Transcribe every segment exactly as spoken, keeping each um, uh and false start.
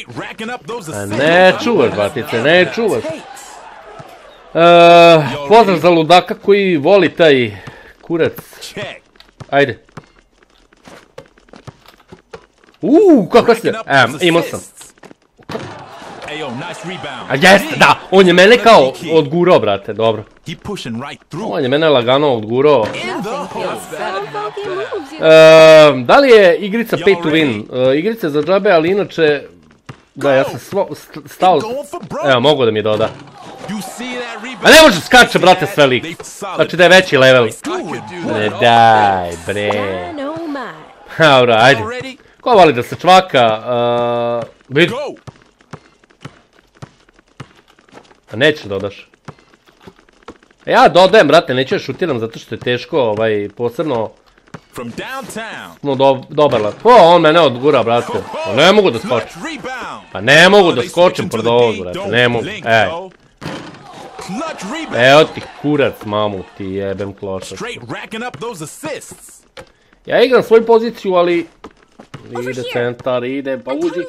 Ne čuvaš, bratice, ne čuvaš. Pozdrav za ludaka koji voli taj kurac. Ajde. Uuu, kako se... E, imao sam. A jeste, da, on je mene kao odgurao, brate, dobro. On je mene lagano odgurao. Da li je igrica pay to win? Igrica za džabe, ali inače... Da, ja sam stao... Evo, mogu da mi doda. A ne može skače, brate, sve lik. Znači da je veći level. Ne daj, bre. Dobro, ajde. Ko voli da se čvaka? Vidi. A neće dodaš. Ja dodajem, brate, neću još šutiram zato što je teško, ovaj, posebno... No, dobar lat. O, on mene odgura, brate. Pa ne mogu da skočim. Pa ne mogu da skočim pred ovog, brate, ne mogu. Ej. Evo ti kurac, mamu, ti jebem klošac. Ja igram svoju poziciju, ali... Ide centar, ide, pa uđi.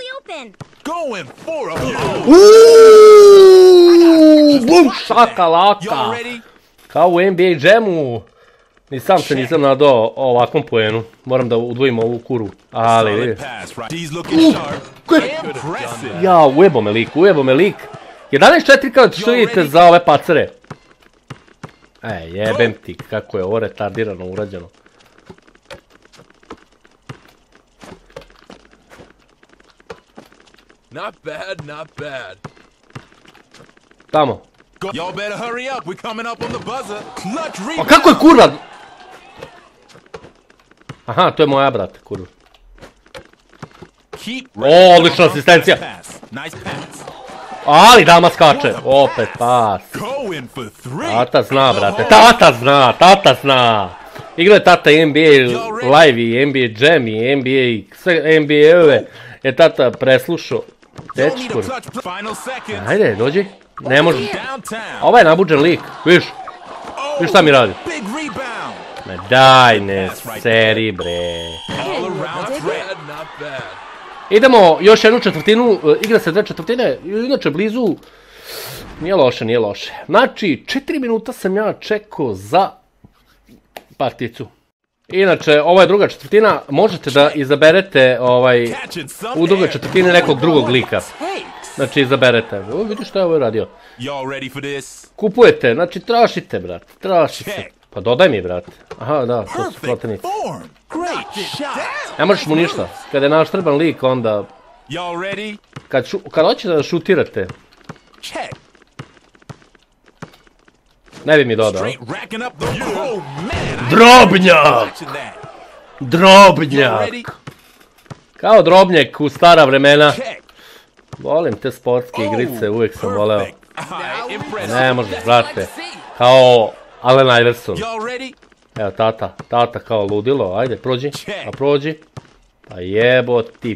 Uuuu, bum, šaka laka. Kao u N B A Jamu. Ni sam se nisam nadao ovakvom poenu. Moram da udvojim ovu kuru. Ali, vidi. Ja, ujebo me lik, ujebo me lik. jedanaest četiri kao što vidite za ove pacere. E, jebem ti, kako je ovo retardirano urađeno. Not bad, not bad. Tamo. Y'all better hurry up. We're coming up on the buzzer. Clutch rebound. Pa kako je kurva? Aha, to je moja, brate, kurva. O, odlična asistencija. Ali dama skače. Opet pas. Tata zna, brate. Tata zna, tata zna. Igra je tata N B A Live i N B A Jam i N B A, sve N B A-ove je tata preslušao. Teči kurva. Ajde, dođi. Ne može. Ovo je nabuđen lik, viš? Viš šta mi radi? Ne daj, ne seri, bre. Idemo još jednu četvrtinu, igra se dve četvrtine, inače blizu. Nije loše, nije loše. Znači, četiri minuta sam ja čekao za particu. Inače, ovo je druga četvrtina, možete da izaberete u drugoj četvrtini nekog drugog lika. Znači, izaberete. O, vidiš šta je ovo radio. Y'all ready for this? Kupujete, znači, trošite, brate. Trošite. Pa dodaj mi, brate. Aha, da, to su protivnici. Ne možeš mu ništa. Kada je naštrban lik, onda... Y'all ready? Kad, šu, kad hoćete da šutirate... Check. Ne bi mi dodao. Straight racking up the oh man. Drobnjak! Drobnjak! Kao drobnjak u stara vremena. Volim te sportske igrice, uvijek sam voleo. Ne možeš, brate. Kao Allen Iverson. Evo, tata, tata kao ludilo, ajde, prođi, a prođi. Pa jebo ti.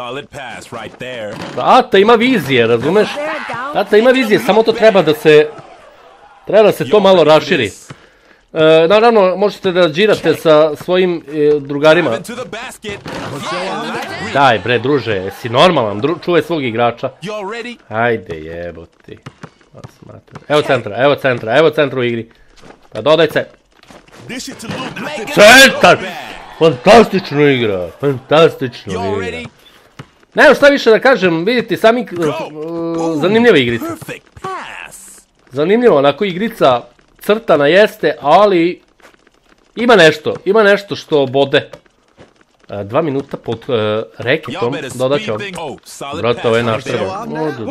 Tata ima vizije, razumeš? Tata ima vizije, samo to treba da se... Treba da se to malo raširi. E, naravno, možete da džirate sa svojim e, drugarima. Daj bre, druže, jesi normalan, Dru, čuvaj svog igrača. Ajde, jeboti. Evo centra, evo centra, evo centra u igri. Pa dodaj se. Centar! Fantastično igra, fantastično igra. Nema šta više da kažem, vidite, sami uh, zanimljiva igrica. Zanimljivo, onako igrica crtana jeste, ali ima nešto, ima nešto što bode. Uh, dva minuta pod uh, reketom, dodat ću vam. Brate, ovo je naš treba.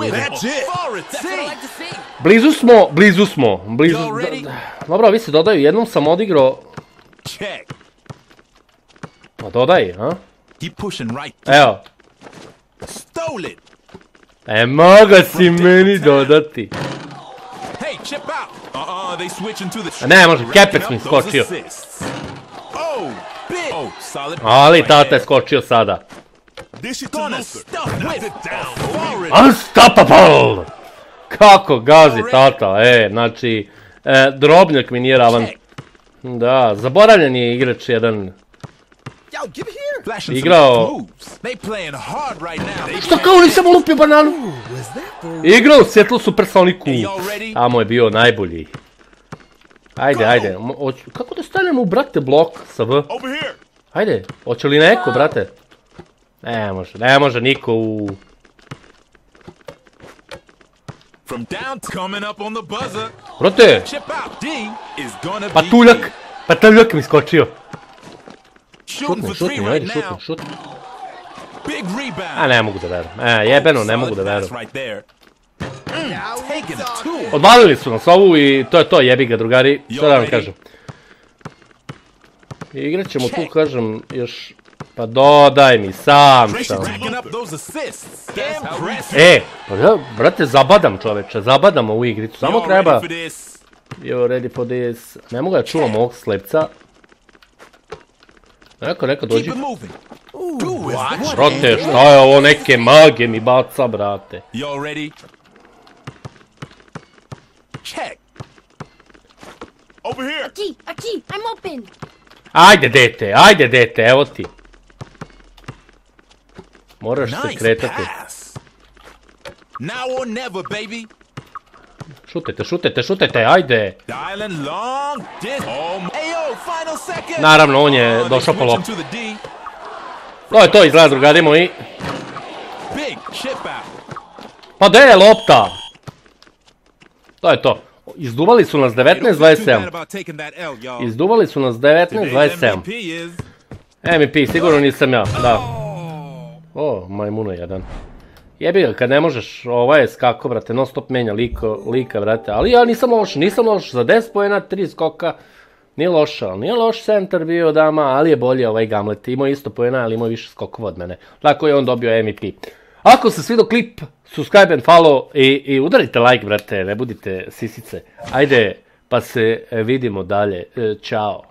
Blizu smo, blizu smo, blizu... Dobro, vi se dodaju, jednom sam odigrao... Pa dodaj, ha? Evo. E, moga si meni dodati. A ne, može, Kepec mi skočio. Ali tata je skočio sada. Unstoppable! Kako gazi tata, e, znači, e, drobnjak mi nije ravan. Da, zaboravljen je igrač jedan. Igrao... Što kao nisam ulupio bananu? Igrao u Seattle Supersonicu. Tamo je bio najbolji. Ajde, ajde. Kako da stanemo u, brate, blok sa V? Ajde, hoće li neko, brate? Ne može, ne može niko u... Brate! Patuljak! Patuljak mi skočio. Šutni, šutni, ajde, šutni, šutni. A, ne mogu da verujem. E, jebeno, ne mogu da verujem. Odvalili su nas ovu i to je to, jebi ga, drugari. Šta da vam kažem? Igrat ćemo tu, kažem, još... Pa dodaj mi, sam sam. E, pa ja, brate, zabadam čoveče, zabadam ovu igricu. Samo treba... You're ready for this. Ne mogu da čuvam ovog slepca. Neko, neko, dođi. Brate, šta je ovo, neke mage mi baca, brate. Aqui, aqui, I'm open. Ajde, dete, ajde, dete, evo ti. Moraš se kretati. Šutete, šutete, šutete, ajde. Naravno, on je došao po loptu. To je to, izgleda, drugari moji. Pa gdje je lopta? To je to. Izduvali su nas devetnaest dvadeset sedam. Izduvali su nas devetnaest dvadeset sedam. M V P, sigurno nisam ja, da. O, majmuno jedan. Jebi ga, kad ne možeš, ovaj je skako, brate, non stop menja lika, brate. Ali ja nisam loš, nisam loš, za deset poena, tri skoka. Nije loša, nije loš centar bio dama, ali je bolje ovaj Gamlet. Imao isto poena, ali imao više skokova od mene. Tako je on dobio M V P. Ako se svidio klip, subscribe and follow i, i udarite like, brate, ne budite sisice. Ajde, pa se vidimo dalje. Ćao.